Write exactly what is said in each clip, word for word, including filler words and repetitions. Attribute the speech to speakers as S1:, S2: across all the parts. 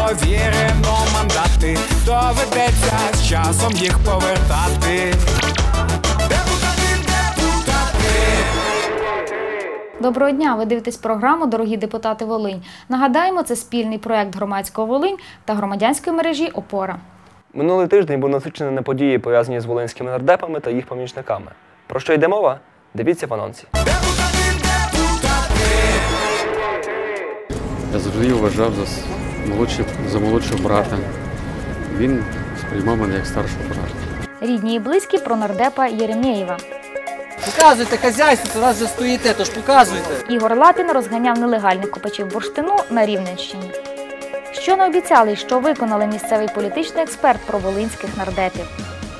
S1: довірено мандати, доведеться з часом їх повертати.
S2: Доброго дня! Ви дивитесь програму «Дорогі депутати Волинь». Нагадаємо, це спільний проєкт громадського Волинь та громадянської мережі «Опора».
S3: Минулий тиждень був насичений на події, пов'язані з волинськими нардепами та їх помічниками. Про що йде мова? Дивіться в анонсі.
S4: Я завжди вважав за, молодші, за молодшого брата. Він сприймав мене як старшого брата.
S2: Рідні і близькі про нардепа Єремєєва.
S5: Показуйте хазяйство, то раз вже стоїте, тож показуйте.
S2: Ігор Лапін розганяв нелегальних копачів бурштину на Рівненщині. Що не обіцяли і що виконали місцевий політичний експерт про волинських нардепів.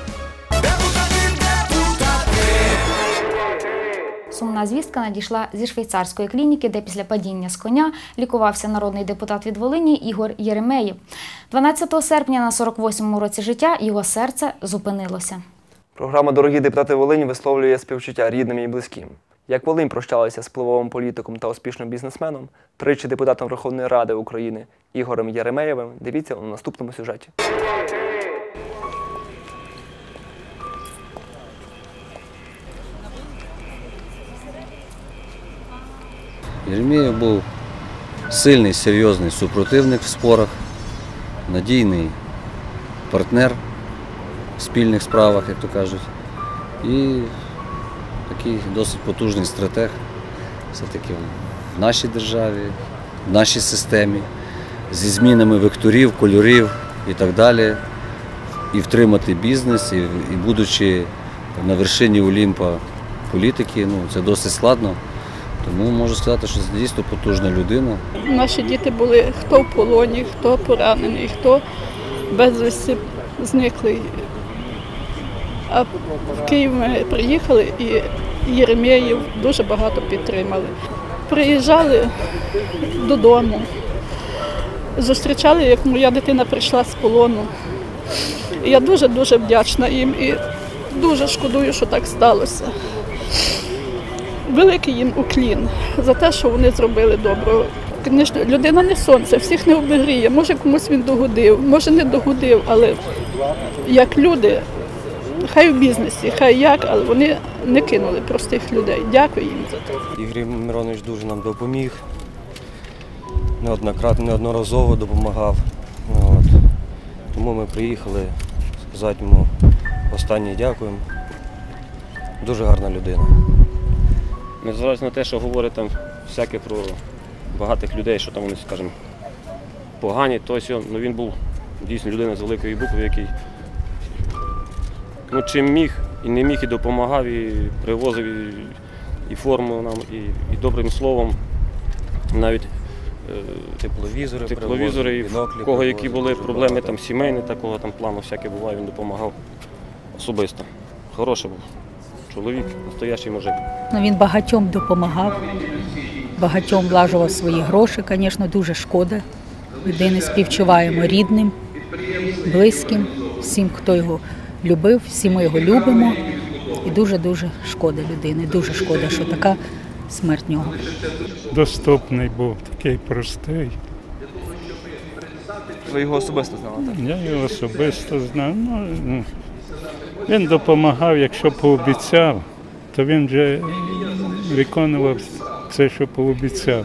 S2: Сумна звістка надійшла зі швейцарської клініки, де після падіння з коня лікувався народний депутат від Волині Ігор Єремєєв. дванадцятого серпня на сорок восьмому році життя його серце зупинилося.
S3: Програма «Дорогі депутати Волині» висловлює співчуття рідним і близьким. Як Волинь прощалася з впливовим політиком та успішним бізнесменом, тричі депутатом Верховної Ради України Ігорем Єремєєвим, дивіться у наступному сюжеті.
S6: Єремєєв був сильний, серйозний супротивник в спорах, надійний партнер в спільних справах, як то кажуть, і такий досить потужний стратег все-таки в нашій державі, в нашій системі, зі змінами векторів, кольорів і так далі, і втримати бізнес, і, і будучи на вершині Олімпа політики, ну, це досить складно. Тому можу сказати, що це дійсно потужна людина.
S7: Наші діти були хто в полоні, хто поранений, хто безвісти зниклий. А в Київ ми приїхали і Єремєєв дуже багато підтримали. Приїжджали додому, зустрічали, як моя дитина прийшла з полону. І я дуже-дуже вдячна їм і дуже шкодую, що так сталося. Великий їм уклін за те, що вони зробили добро. Звісно, людина не сонце, всіх не обігріє. Може, комусь він догодив, може не догодив, але як люди, хай в бізнесі, хай як, але вони не кинули простих людей. Дякую їм за це.
S8: Ігор Миронович дуже нам допоміг, неоднократно, неодноразово допомагав. От. Тому ми приїхали сказати йому останнє дякуємо. Дуже гарна людина.
S9: Незважаючи на те, що говорять там всяке про багатих людей, що там вони, скажімо, погані, то сьо, ну, він був дійсно людина з великої букви, який ну, чим міг і не міг, і допомагав, і привозив і, і форму нам, і, і добрим словом, навіть е,
S8: тепловізори,
S9: тепловізори, і в кого які були проблеми там сімейні, такого там плану, всяке буває, він допомагав особисто. Хороший був чоловік, настоящий мужик.
S10: Він багатьом допомагав, багатьом влажував свої гроші, звісно, дуже шкода. Людини співчуваємо рідним, близьким, всім, хто його любив, всі ми його любимо. І дуже-дуже шкода людини, дуже шкода, що така смерть нього.
S11: Доступний був, такий простий.
S3: Ви його особисто знали, так?
S11: Я його особисто знав. Ну, він допомагав, якщо пообіцяв, то він вже виконував все, що пообіцяв.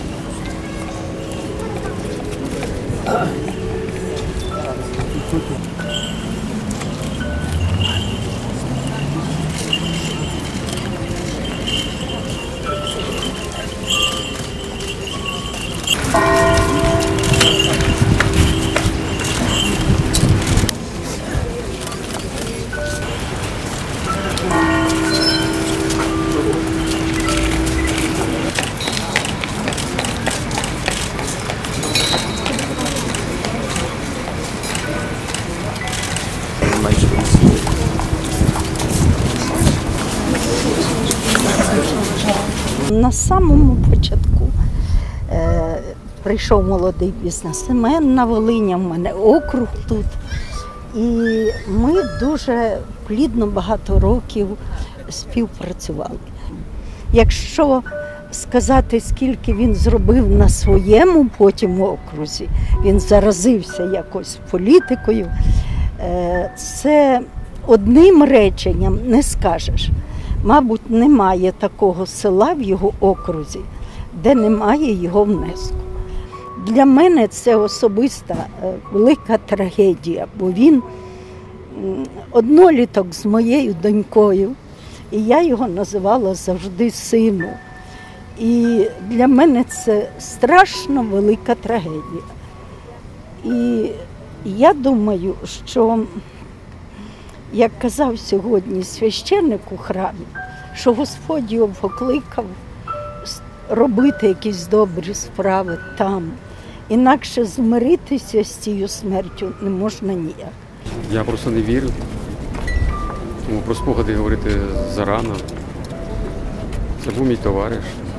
S12: На самому початку е, прийшов молодий бізнесмен на Волині, в мене округ тут. І ми дуже плідно багато років співпрацювали. Якщо сказати, скільки він зробив на своєму потім окрузі, він заразився якось політикою, це одним реченням не скажеш. Мабуть, немає такого села в його окрузі, де немає його внеску. Для мене це особиста велика трагедія, бо він одноліток з моєю донькою, і я його називала завжди сину. І для мене це страшно велика трагедія. І я думаю, що, як казав сьогодні священник у храмі, що Господь його покликав робити якісь добрі справи там. Інакше змиритися з цією смертю не можна ніяк.
S4: Я просто не вірю. Тому про спогади говорити зарано. Це був мій товариш.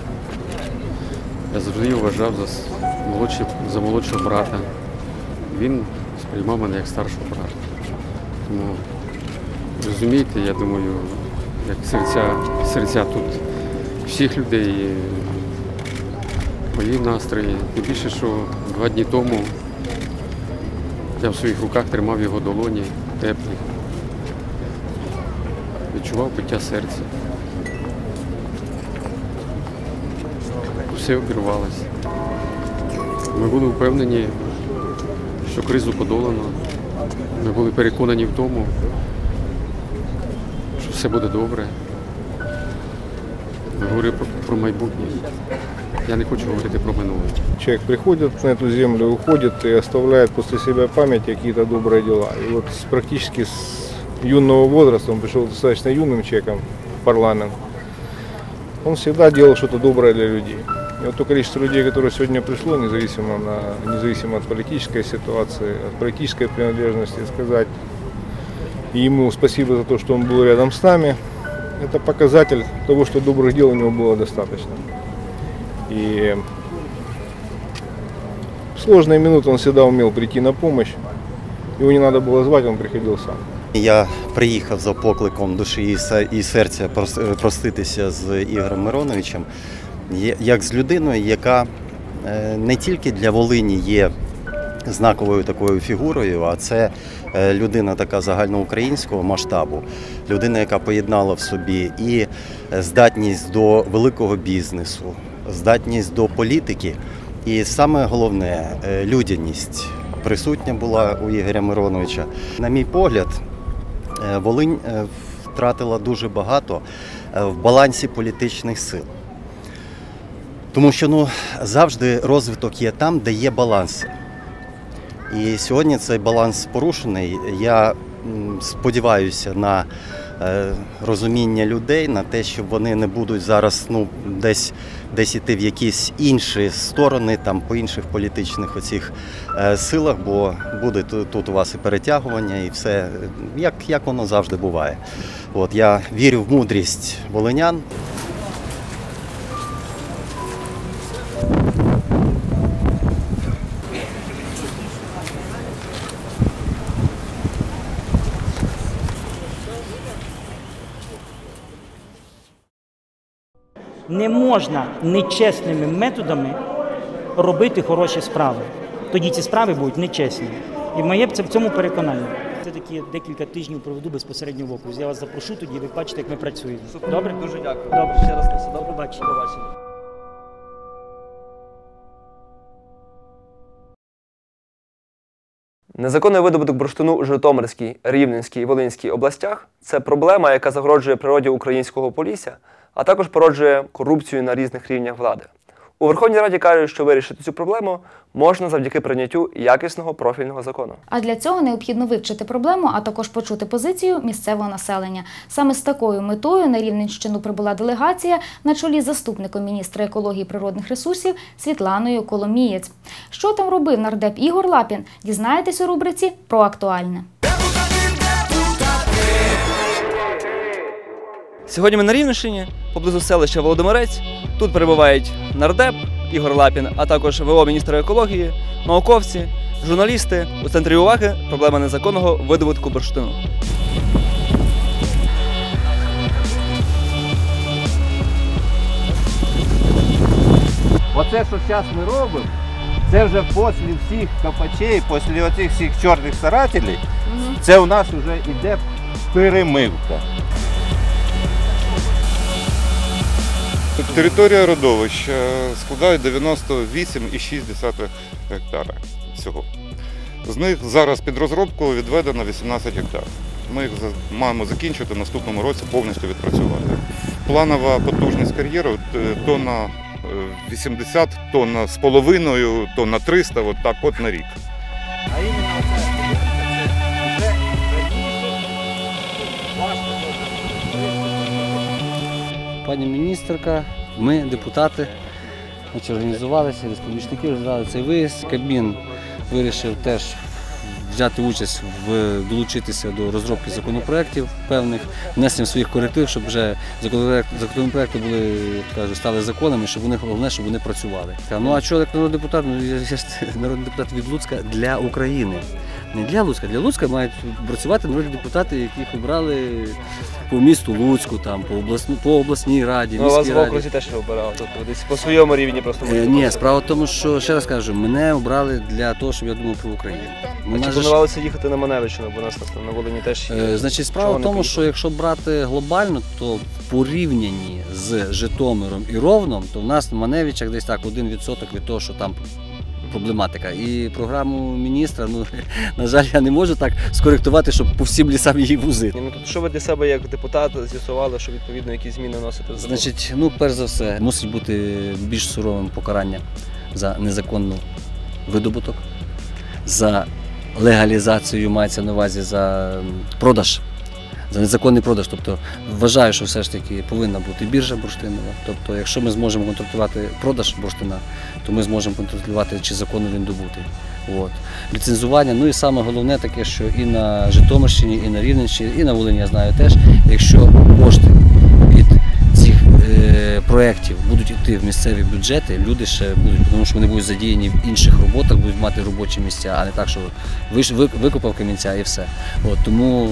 S4: Я завжди його вважав за молодший, за молодшого брата. Він сприймав мене як старшого брата. Тому, розумієте, я думаю, як серця, серця тут всіх людей, мої настрої. Тим більше, що два дні тому я в своїх руках тримав його долоні, теплі. Відчував биття серця. Все обірвалося. Ми були впевнені, що кризу подолано. Ми були переконані в тому, що все буде добре. Ми говорили про, про майбутнє. Я не хочу говорити про минуле.
S13: Человек приходит на эту землю, уходит и оставляет после себя память какие-то добрые дела. И вот практически с юного возраста, он пришел достаточно юным человеком в парламент, он всегда делал что-то доброе для людей. И вот то количество людей, которое сегодня пришло, независимо, на, независимо от политической ситуации, от политической принадлежности, сказать ему спасибо за то, что он был рядом с нами, это показатель того, что добрых дел у него было достаточно. И в сложные минуты он всегда умел прийти на помощь. Его не надо было звать, он приходил сам.
S14: Я приїхав за покликом душі і серця проститися з Ігорем Мироновичем, як з людиною, яка не тільки для Волині є знаковою такою фігурою, а це людина така загальноукраїнського масштабу, людина, яка поєднала в собі і здатність до великого бізнесу, здатність до політики і саме головне – людяність присутня була у Ігоря Мироновича. На мій погляд, Волинь втратила дуже багато в балансі політичних сил. Тому що ну, завжди розвиток є там, де є баланс. І сьогодні цей баланс порушений. Я сподіваюся на розуміння людей, на те, що вони не будуть зараз ну, десь, десь іти в якісь інші сторони, там, по інших політичних оцих силах, бо буде тут у вас і перетягування, і все, як, як воно завжди буває. От, я вірю в мудрість волинян.
S15: Не можна нечесними методами робити хороші справи. Тоді ці справи будуть нечесні. І моє це в цьому переконання. Це такі декілька тижнів проведу безпосередньо в окрузі. Я вас запрошу тоді, ви бачите, як ми працюємо.
S3: Супер.
S15: Добре?
S3: Дуже дякую.
S15: Добре.
S3: Ще раз до
S15: До побачення.
S3: побачення. Незаконний видобуток бурштину у Житомирській, Рівненській і Волинській областях – це проблема, яка загрожує природі українського Полісся, а також породжує корупцію на різних рівнях влади. У Верховній Раді кажуть, що вирішити цю проблему можна завдяки прийняттю якісного профільного закону.
S2: А для цього необхідно вивчити проблему, а також почути позицію місцевого населення. Саме з такою метою на Рівненщину прибула делегація на чолі з заступником міністра екології і природних ресурсів Світланою Коломієць. Що там робив нардеп Ігор Лапін, дізнаєтесь у рубриці «Про актуальне».
S3: Сьогодні ми на Рівненщині, поблизу селища Володимирець. Тут перебувають нардеп Ігор Лапін, а також в о міністра екології, науковці, журналісти. У центрі уваги – проблема незаконного видобутку бурштину.
S16: оце, що зараз ми робимо, це вже після всіх копачей, після оцих всіх чорних старателів, угу. Це у нас вже йде перемивка.
S17: Територія родовища складає дев'яносто вісім цілих шість десятих гектара всього. З них зараз під розробку відведено вісімнадцять гектарів. Ми їх маємо закінчити в наступному році, повністю відпрацювати. Планова потужність кар'єру тонна вісімдесят, тонна з половиною, тонна триста, от так от на рік.
S16: А іменно це, це вже
S6: Пані міністерка, ми, депутати, організувалися, помічники розглядали цей виїзд. Кабмін вирішив теж взяти участь, в, долучитися до розробки законопроєктів певних, внесення своїх коректив, щоб вже законопроєкти були, кажуть, стали законами, щоб вони, головне, щоб вони працювали. Ну а що, як народний депутат, ну, я ж народний депутат від Луцька для України. Не для Луцька, для Луцька мають працювати народні депутати, яких обрали по місту Луцьку, там, по, обласну, по обласній раді,
S3: ну,
S6: міській раді.
S3: Вас в окрузі теж не обирали, тобто десь по своєму рівні просто можете?
S6: Е, ні, справа в тому, що, ще раз кажу, мене обрали для того, щоб я думав про Україну.
S3: А чи планувалося їхати на Маневичину, бо у нас на Волині теж є?
S6: Е, значить, справа в тому, що якщо брати глобально, то в порівнянні з Житомиром і Ровном, то в нас в Маневичах десь так один відсоток від того, що там проблематика. І програму міністра, ну, на жаль, я не можу так скоректувати, щоб по всім лісам її возити.
S3: Ну, тут що ви для себе як депутат з'ясували, що відповідно якісь зміни вносити в закон?
S6: Значить, ну, перш за все, мусить бути більш суровим покарання за незаконний видобуток, за легалізацію, мається на увазі за продаж, за незаконний продаж. Тобто вважаю, що все ж таки повинна бути біржа бурштинова. Тобто, якщо ми зможемо контролювати продаж бурштина, то ми зможемо контролювати, чи законно він добутий. От. Ліцензування, ну і саме головне таке, що і на Житомирщині, і на Рівненщині, і на Волині, я знаю теж, якщо кошти від цих е, проєктів будуть йти в місцеві бюджети, люди ще будуть, тому що вони будуть задіяні в інших роботах, будуть мати робочі місця, а не так, що ви, викопав камінця і все. От, тому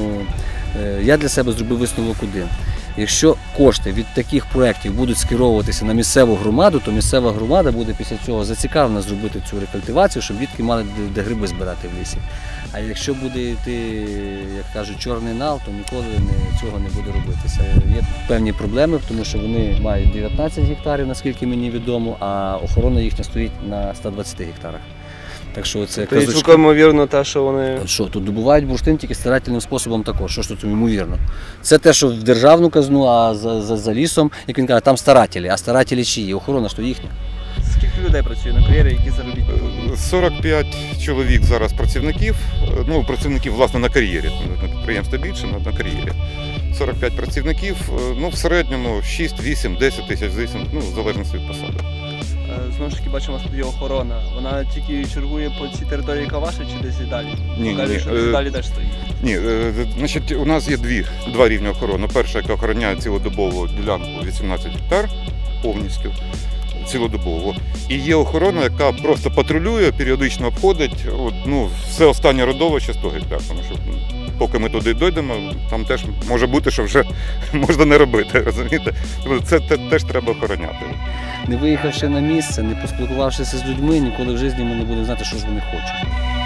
S6: е, я для себе зробив висновок один. Якщо кошти від таких проєктів будуть скеровуватися на місцеву громаду, то місцева громада буде після цього зацікавлена зробити цю рекультивацію, щоб дітки мали де гриби збирати в лісі. А якщо буде йти, як кажуть, чорний нал, то ніколи не, цього не буде робитися. Є певні проблеми, тому що вони мають дев'ятнадцять гектарів, наскільки мені відомо, а охорона їхня стоїть на ста двадцяти гектарах. Так що це
S3: то є цілком ймовірно те, що вони...
S6: Що, тут добувають бурштин тільки старательним способом також. Що ж тут ймовірно? Це те, що в державну казну, а за, за, за лісом, як він каже, там старателі. А старателі чиї? Охорона ж то їхня.
S3: Скільки людей працює на кар'єрі, які заробітні?
S17: сорок п'ять чоловік зараз працівників, ну, працівників, власне, на кар'єрі. На підприємстві більше, на, на кар'єрі. сорок п'ять працівників, ну, в середньому шість, вісім, десять тисяч, ну, в залежності від посади.
S3: Знову ж таки, бачимо, тут є охорона. Вона тільки чергує по цій території, яка ваша, чи десь і далі?
S17: Ні,
S3: Кажуть,
S17: ні,
S3: що десь
S17: е,
S3: далі теж стоїть.
S17: Ні, е, значить, у нас є дві, два рівні охорони. Перша, яка охороняє цілодобову ділянку вісімнадцять гектар повністю, цілодобово. І є охорона, яка просто патрулює, періодично обходить, от, ну, все останнє родовище сто гектар. Тому що поки ми туди дійдемо, там теж може бути, що вже можна не робити, розумієте? Це теж треба охороняти.
S6: Не виїхавши на місце, не поспілкувавшися з людьми, ніколи в житті ми не будемо знати, що ж вони хочуть.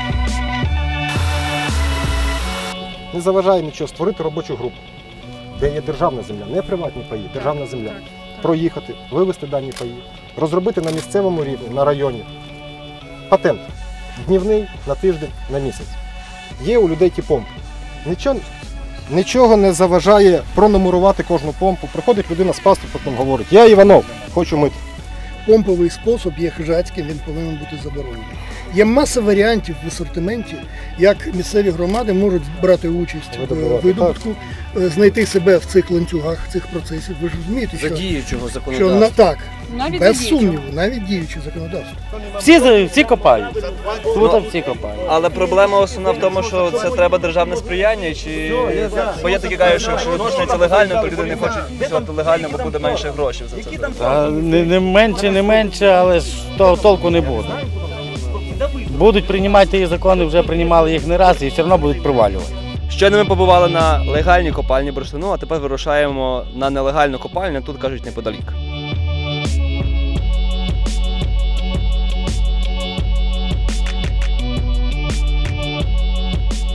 S18: Не заважає нічого створити робочу групу, де є державна земля, не приватні паї, державна земля. Проїхати, вивезти дані паї, розробити на місцевому рівні, на районі. Патент. Днівний, на тиждень, на місяць. Є у людей ті помпи. Нічого, нічого не заважає пронумерувати кожну помпу. Приходить людина з паспортом, говорить: я Іванов, хочу мити.
S19: Помповий спосіб є хижацьким, він повинен бути заборонений. Є маса варіантів в асортименті, як місцеві громади можуть брати участь в видобутку, знайти себе в цих ланцюгах, цих процесів. Ви ж розумієте, що,
S6: за діючого
S19: що
S6: законодавства.
S19: так,
S7: Навіть
S19: без
S7: діючого.
S19: сумніву, навіть діюче законодавство.
S5: Всі, всі копають. Тут ну, всі копають.
S3: Але проблема основна в тому, що це треба державне сприяння, чи... Бо є такі кажуть, що якщо почнеться легально, то люди не хочуть працювати легально, бо буде менше грошей за це.
S5: Та, не, не менше, не менше, але ж того толку не буде. Будуть приймати ті закони, вже приймали їх не раз і все одно будуть провалювати.
S3: Щойно ми побували на легальній копальні бурштину, а тепер вирушаємо на нелегальну копальню, тут кажуть неподалік.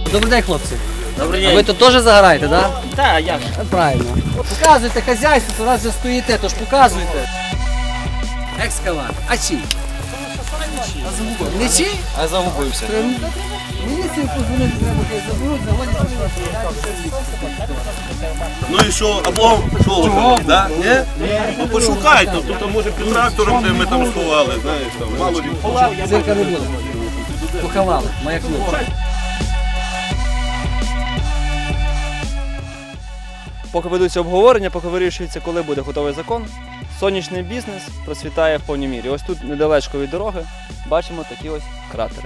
S20: Добрий день, хлопці.
S15: Добрий
S20: А
S15: день.
S20: ви тут теж загораєте, так? Да?
S15: Так, як?
S20: Правильно. Показуйте хазяйство, то раз вже стоїте, тож показуйте. Екскаватор. А чий? Не чий?
S21: А загубився.
S20: Міліцію позвонити треба, хай заберуть, заводять.
S22: Ну і що, або що, да? Ні? Ну пошукайте, тут може під трактором, де ми там сховали, знаєш, там, мало ли.
S20: Цирка не буде. Поховали, маякнули.
S3: Поки ведуться обговорення, поки вирішується, коли буде готовий закон, сонячний бізнес процвітає в повній мірі. Ось тут недалечко від дороги бачимо такі ось кратери.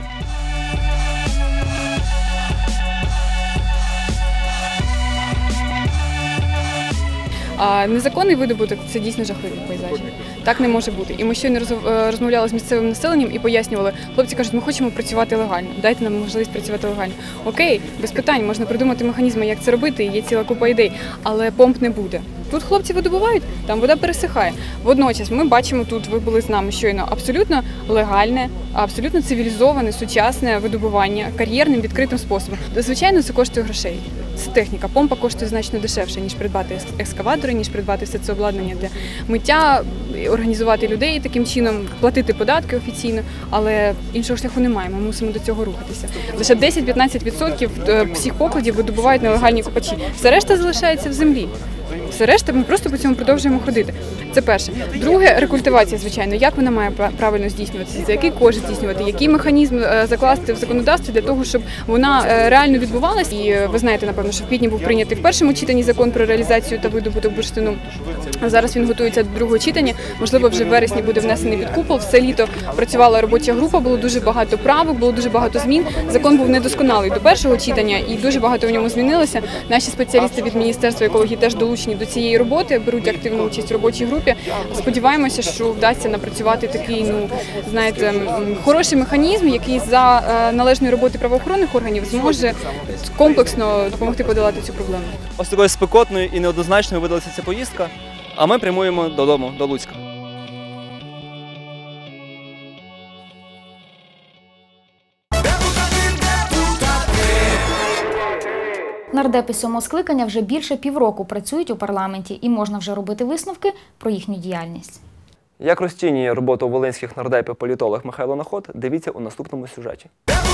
S23: А незаконний видобуток – це дійсно жахливі пейзажі. Так не може бути. І ми щойно розмовляли з місцевим населенням і пояснювали. Хлопці кажуть, ми хочемо працювати легально, дайте нам можливість працювати легально. Окей, без питань, можна придумати механізми, як це робити, є ціла купа ідей, але помп не буде. Тут хлопці видобувають, там вода пересихає. Водночас ми бачимо тут, ви були з нами щойно, абсолютно легальне, абсолютно цивілізоване, сучасне видобування кар'єрним відкритим способом. Звичайно, це коштує грошей. Це техніка. Помпа коштує значно дешевше, ніж придбати екскаватори, ніж придбати все це обладнання для миття, організувати людей таким чином, платити податки офіційно, але іншого шляху немає, ми мусимо до цього рухатися. Лише десять-п'ятнадцять відсотків всіх покладів видобувають нелегальні копачі. Все решта залишається в землі. Все решта ми просто по цьому продовжуємо ходити. Це перше. Друге, рекультивація, звичайно. Як вона має правильно здійснюватися, за який кошт здійснювати, який механізм закласти в законодавстві для того, щоб вона реально відбувалася. І ви знаєте, напевно, що в квітні був прийнятий в першому читанні закон про реалізацію та видобуток бурштину. Зараз він готується до другого читання. Можливо, вже в вересні буде внесений під купол. Все літо працювала робоча група, було дуже багато правок, було дуже багато змін. Закон був недосконалий до першого читання і дуже багато в ньому змінилося. Наші спеціалісти від Міністерства екології теж долучені до цієї роботи, беруть активну участь в робочій групі. Сподіваємося, що вдасться напрацювати такий, ну, знаєте, хороший механізм, який за належної роботи правоохоронних органів зможе комплексно допомогти подолати цю проблему.
S3: Ось такою спекотною і неоднозначною видалася ця поїздка, а ми прямуємо додому, до Луцька.
S2: Нардепи сьомого скликання вже більше півроку працюють у парламенті і можна вже робити висновки про їхню діяльність.
S3: Як розцінює роботу волинських нардепів політолог Михайло Наход, дивіться у наступному сюжеті.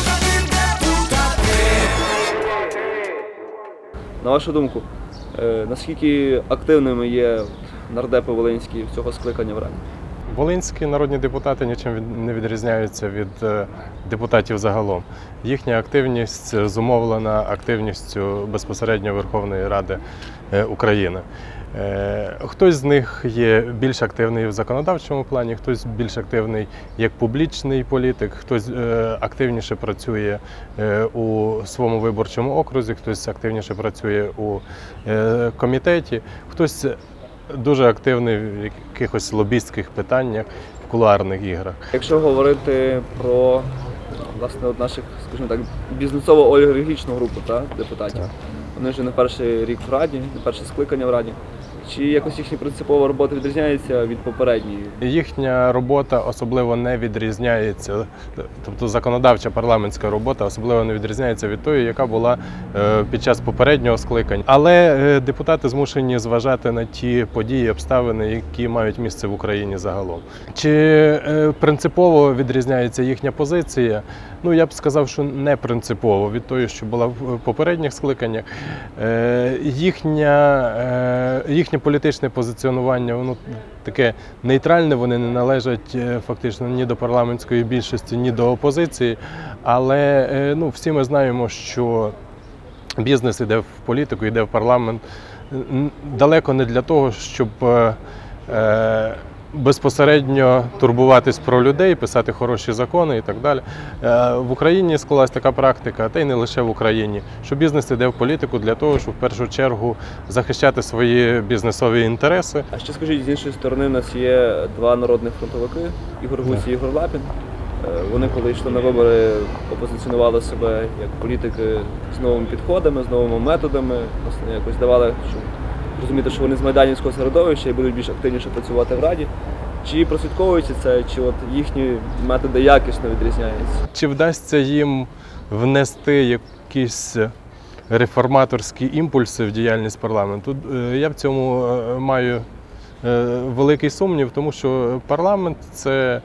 S3: На вашу думку, наскільки активними є нардепи волинські цього скликання в Раді?
S24: Волинські народні депутати нічим не відрізняються від депутатів загалом. Їхня активність зумовлена активністю безпосередньо Верховної Ради України. Хтось з них є більш активний в законодавчому плані, хтось більш активний як публічний політик, хтось активніше працює у своєму виборчому окрузі, хтось активніше працює у комітеті, хтось дуже активний в якихось лобістських питаннях, в кулуарних іграх.
S3: Якщо говорити про, власне, от наших, скажімо так, бізнесово-олігархічну групу, та, депутатів, вони вже не перший рік в Раді, не перше скликання в Раді. Чи якось їхня принципова робота відрізняється від попередньої?
S24: Їхня робота особливо не відрізняється, тобто законодавча парламентська робота особливо не відрізняється від тої, яка була під час попереднього скликання. Але депутати змушені зважати на ті події, обставини, які мають місце в Україні загалом. Чи принципово відрізняється їхня позиція? Ну, я б сказав, що не принципово від тої, що була в попередніх скликаннях. Їхня, їхнє політичне позиціонування, воно таке нейтральне, вони не належать фактично ні до парламентської більшості, ні до опозиції. Але ну, всі ми знаємо, що бізнес йде в політику, йде в парламент далеко не для того, щоб е, безпосередньо турбуватись про людей, писати хороші закони і так далі. В Україні склалась така практика, та й не лише в Україні, що бізнес йде в політику для того, щоб в першу чергу захищати свої бізнесові інтереси.
S3: А ще скажіть, з іншої сторони, у нас є два народних фронтовики, Ігор Гузь і Ігор Лапін. Вони, коли йшли на вибори, опозиціонували себе як політики з новими підходами, з новими методами, власне, якось давали, щоб розуміти, що вони з майданівського середовища і будуть більш активніше працювати в Раді. Чи прослідковується це, чи от їхні методи якісно відрізняються?
S24: Чи вдасться їм внести якісь реформаторські імпульси в діяльність парламенту? Я в цьому маю великий сумнів, тому що парламент – це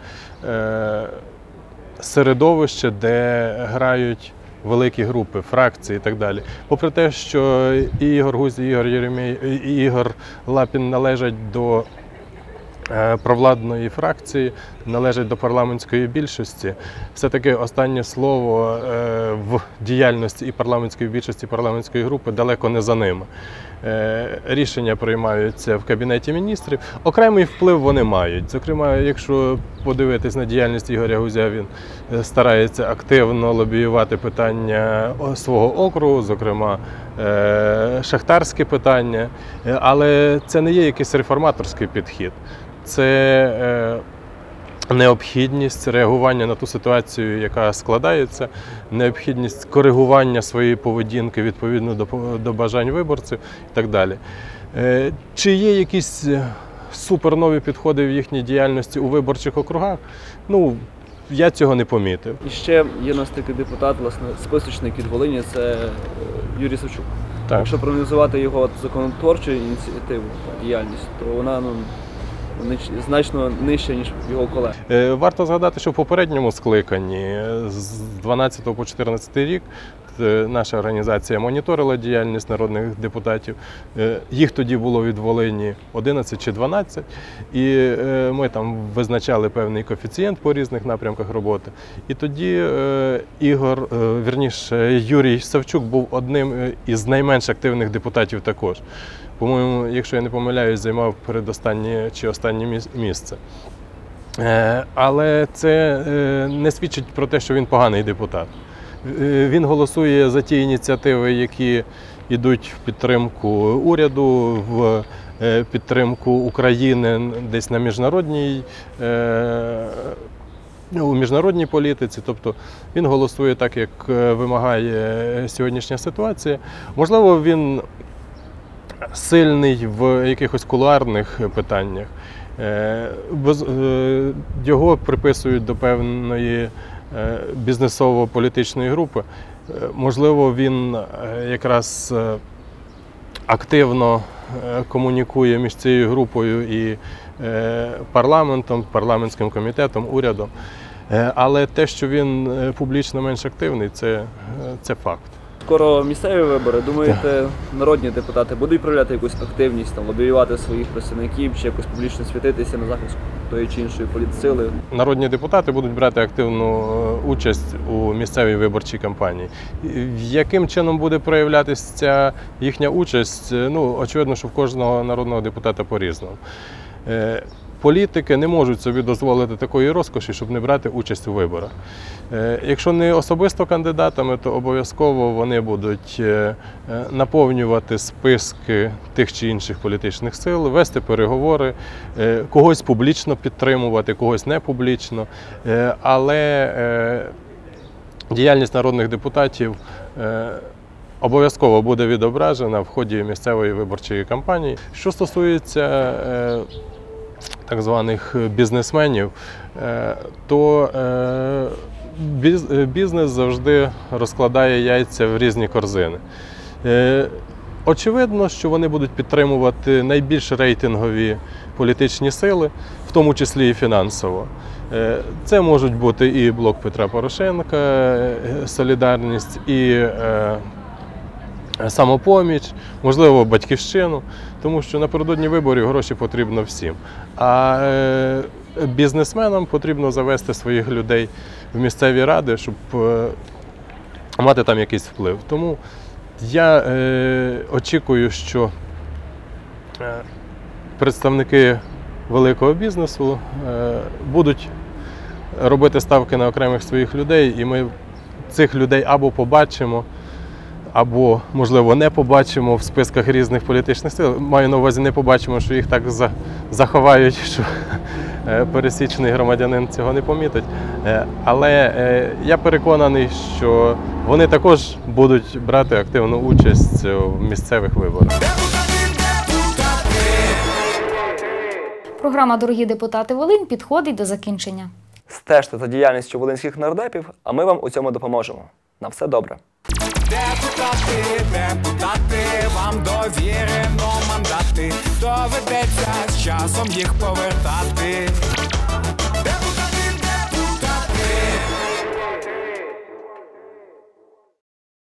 S24: середовище, де грають великі групи, фракції і так далі. Попри те, що і Ігор Гузь, і Ігор Єремей, і Ігор Лапін належать до провладної фракції, належать до парламентської більшості, все-таки останнє слово в діяльності і парламентської більшості, і парламентської групи далеко не за ними. Рішення приймаються в Кабінеті міністрів. Окремий вплив вони мають. Зокрема, якщо подивитись на діяльність Ігоря Гузя, він старається активно лобіювати питання свого округу, зокрема шахтарське питання. Але це не є якийсь реформаторський підхід. Це необхідність реагування на ту ситуацію, яка складається, необхідність коригування своєї поведінки відповідно до, до бажань виборців і так далі. Чи є якісь супернові підходи в їхній діяльності у виборчих округах? Ну, я цього не помітив.
S3: І ще є у нас такий депутат, власне, списочник від Волині, це Юрій Савчук.
S24: Так.
S3: Якщо проаналізувати його законотворчу ініціативу, діяльність, то вона, ну, значно нижче, ніж його колеги.
S24: Варто згадати, що в попередньому скликанні з дванадцятого по чотирнадцятий рік наша організація моніторила діяльність народних депутатів. Їх тоді було від Волині одинадцять чи дванадцять, і ми там визначали певний коефіцієнт по різних напрямках роботи. І тоді Ігор, вірніше, Юрій Савчук був одним із найменш активних депутатів також. По-моєму, якщо я не помиляюсь, займав передостаннє чи останнє місце. Але це не свідчить про те, що він поганий депутат. Він голосує за ті ініціативи, які йдуть в підтримку уряду, в підтримку України десь на міжнародній, у міжнародній політиці. Тобто він голосує так, як вимагає сьогоднішня ситуація. Можливо, він сильний в якихось кулуарних питаннях. Його приписують до певної бізнесово-політичної групи. Можливо, він якраз активно комунікує між цією групою і парламентом, парламентським комітетом, урядом. Але те, що він публічно менш активний, це, це факт.
S3: Скоро місцеві вибори. Думаєте, народні депутати будуть проявляти якусь активність, там, лобіювати своїх представників чи якось публічно світитися на захист тої чи іншої політсили?
S24: Народні депутати будуть брати активну участь у місцевій виборчій кампанії. Яким чином буде проявлятися ця їхня участь? Ну, очевидно, що в кожного народного депутата по-різному. Політики не можуть собі дозволити такої розкоші, щоб не брати участь у виборах. Якщо не особисто кандидатами, то обов'язково вони будуть наповнювати списки тих чи інших політичних сил, вести переговори, когось публічно підтримувати, когось не публічно. Але діяльність народних депутатів обов'язково буде відображена в ході місцевої виборчої кампанії. Що стосується так званих бізнесменів, то бізнес завжди розкладає яйця в різні корзини. Очевидно, що вони будуть підтримувати найбільш рейтингові політичні сили, в тому числі і фінансово. Це можуть бути і блок Петра Порошенка, Солідарність, і Самопоміч, можливо, Батьківщину, тому що напередодні виборів гроші потрібно всім. А бізнесменам потрібно завести своїх людей в місцеві ради, щоб мати там якийсь вплив. Тому я очікую, що представники великого бізнесу будуть робити ставки на окремих своїх людей, і ми цих людей або побачимо, або, можливо, не побачимо в списках різних політичних сил. Маю на увазі, не побачимо, що їх так заховають, що пересічний громадянин цього не помітить. Але я переконаний, що вони також будуть брати активну участь в місцевих виборах.
S2: Програма «Дорогі депутати Волинь» підходить до закінчення.
S3: Стежте за діяльністю волинських нардепів, а ми вам у цьому допоможемо. На все добре.
S1: Депутати, депутати, вам довірено мандати, доведеться з часом їх повертати.